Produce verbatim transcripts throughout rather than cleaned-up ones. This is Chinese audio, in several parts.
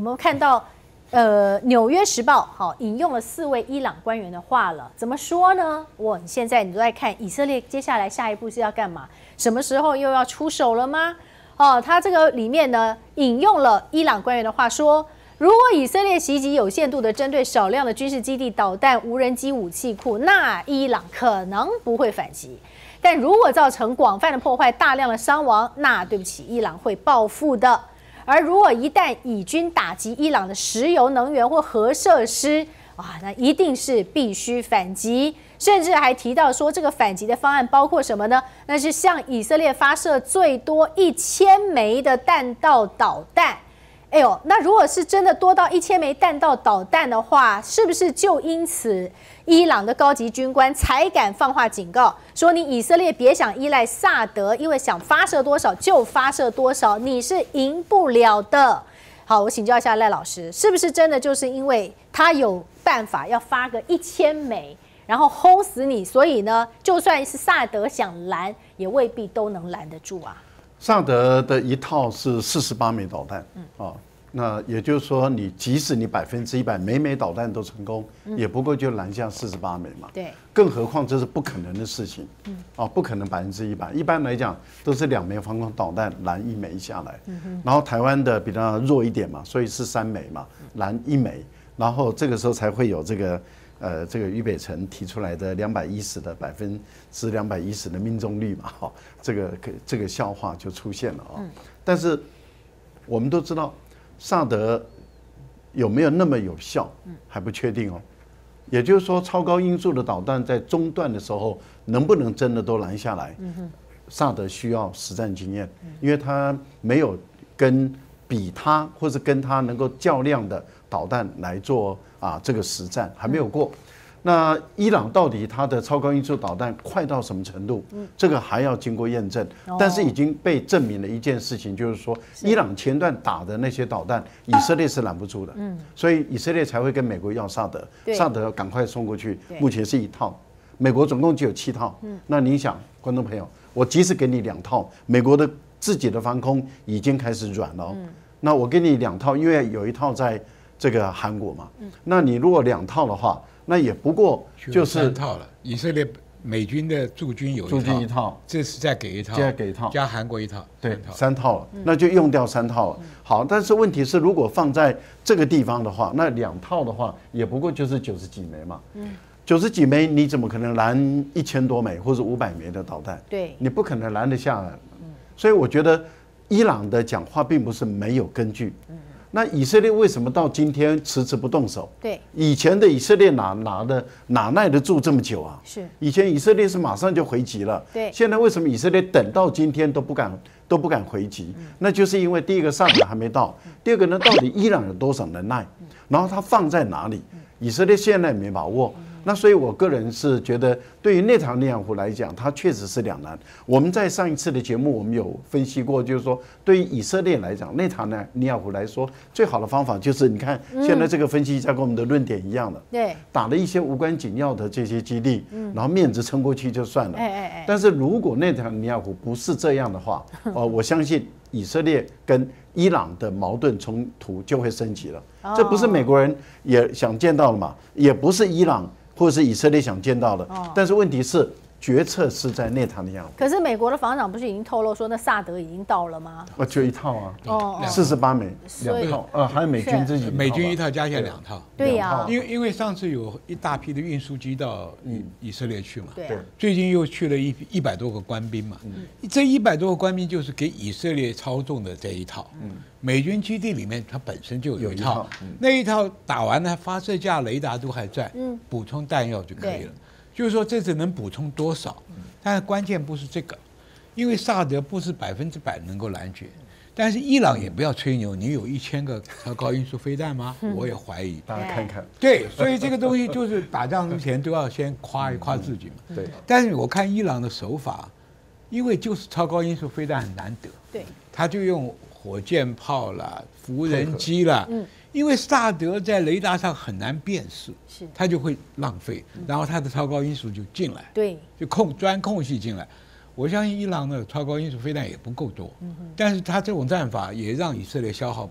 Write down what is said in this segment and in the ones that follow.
我们看到，呃，《纽约时报》好引用了四位伊朗官员的话了，怎么说呢？我现在你都在看以色列接下来下一步是要干嘛？什么时候又要出手了吗？哦，他这个里面呢引用了伊朗官员的话说。如果以色列袭击有限度的针对少量的军事基地、导弹、无人机武器库，那伊朗可能不会反击；但如果造成广泛的破坏、大量的伤亡，那对不起，伊朗会报复的。而如果一旦以军打击伊朗的石油能源或核设施，啊，那一定是必须反击。甚至还提到说，这个反击的方案包括什么呢？那是向以色列发射最多一千枚的弹道导弹。哎呦，那如果是真的多到一千枚弹道导弹的话，是不是就因此伊朗的高级军官才敢放话警告，说你以色列别想依赖萨德，因为想发射多少就发射多少，你是赢不了的。好，我请教一下赖老师，是不是真的就是因为他有办法要发个一千枚，然后轰死你，所以呢，就算是萨德想拦，也未必都能拦得住啊？ 萨德的一套是四十八枚导弹，嗯，哦，那也就是说，你即使你百分之一百每枚导弹都成功，嗯、也不过就拦下四十八枚嘛。 对， 更何况这是不可能的事情，嗯，哦，不可能百分之一百。一般来讲都是两枚防空导弹拦一枚下来，嗯、然后台湾的比较弱一点嘛，所以是三枚嘛，拦一枚，然后这个时候才会有这个。呃，这个俞北辰提出来的两百一十的百分之两百一十的命中率嘛，哈，这个这个笑话就出现了啊。但是我们都知道，萨德有没有那么有效，还不确定哦。也就是说，超高音速的导弹在中段的时候，能不能真的都拦下来？萨德需要实战经验，因为他没有跟比他或是跟他能够较量的导弹来做。啊，这个实战还没有过。那伊朗到底它的超高音速导弹快到什么程度？这个还要经过验证。但是已经被证明了一件事情，就是说，伊朗前段打的那些导弹，以色列是拦不住的。所以以色列才会跟美国要萨德，萨德赶快送过去。目前是一套，美国总共只有七套。那你想，观众朋友，我即使给你两套，美国的自己的防空已经开始软了。那我给你两套，因为有一套在。这个韩国嘛，那你如果两套的话，那也不过就是三套了。以色列美军的驻军有一套， 驻军一套， 这次再给一套， 再给一套， 加韩国一套， 对，三套了，那就用掉三套了。好，但是问题是，如果放在这个地方的话，那两套的话，也不过就是九十几枚嘛。九十几枚，你怎么可能拦一千多枚或者五百枚的导弹？ 对， 你不可能拦得下来。所以我觉得伊朗的讲话并不是没有根据。那以色列为什么到今天迟迟不动手？ 对， 以前的以色列哪哪的哪耐得住这么久啊？ 是， 以前以色列是马上就回击了。 对， 现在为什么以色列等到今天都不敢都不敢回击？那就是因为第一个萨德还没到，第二个呢，到底伊朗有多少能耐？然后它放在哪里？以色列现在也没把握。那所以，我个人是觉得，对于内塔尼亚胡来讲，他确实是两难。我们在上一次的节目，我们有分析过，就是说，对于以色列来讲，内塔尼亚胡来说，最好的方法就是，你看现在这个分析家跟我们的论点一样的， 对， 打了一些无关紧要的这些基地，然后面子撑过去就算了。 哎哎哎。 但是如果内塔尼亚胡不是这样的话，呃，我相信以色列跟伊朗的矛盾冲突就会升级了。这不是美国人也想见到的嘛，也不是伊朗。或者是以色列想见到的，但是问题是决策是在内塔尼亚胡。 可是美国的防长不是已经透露说，那萨德已经到了吗？ 哦，就一套啊， 哦， 四十八枚，两套，呃，还有美军自己， 美军一套加起来两套。 对呀， 因为因为上次有一大批的运输机到以色列去嘛， 对， 最近又去了一一百多个官兵嘛，这一百多个官兵就是给以色列操纵的这一套。美军基地里面它本身就有一套，那一套打完呢，发射架、雷达都还在，补充弹药就可以了。就是说这次能补充多少？但是关键不是这个，因为萨德不是百分之百能够拦截，但是伊朗也不要吹牛，你有一千个超高音速飞弹吗？我也怀疑。 大家看看。 对，所以这个东西就是打仗之前都要先夸一夸自己嘛。 对。 但是我看伊朗的手法，因为就是超高音速飞弹很难得， 对， 他就用火箭炮啦、无人机啦，嗯，因为萨德在雷达上很难辨识， 是， 他就会浪费，然后他的超高音速就进来， 对， 就空钻空隙进来。我相信伊朗的超高音速飞弹也不够多，嗯、但是他这种战法也让以色列消耗不起。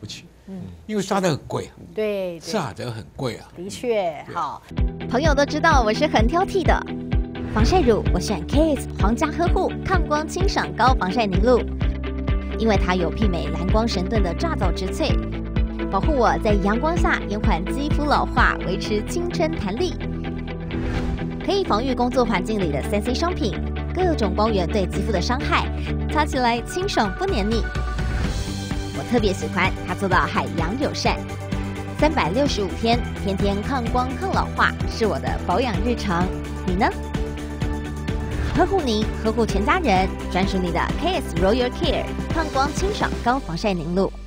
嗯，因为沙德很贵啊， 对，对沙德很贵啊， 的确好。 朋友都知道我是很挑剔的，防晒乳我选 K S 皇家呵护抗光清爽高防晒凝露，因为它有媲美蓝光神盾的抓藻植萃，保护我在阳光下延缓肌肤老化，维持青春弹力，可以防御工作环境里的三 C 商品。各种光源对肌肤的伤害，擦起来清爽不黏腻。我特别喜欢它做到海洋友善，三百六十五天，天天抗光抗老化，是我的保养日常。你呢？呵护您，呵护全家人，专属你的 K S Royal Care 抗光清爽高防晒凝露。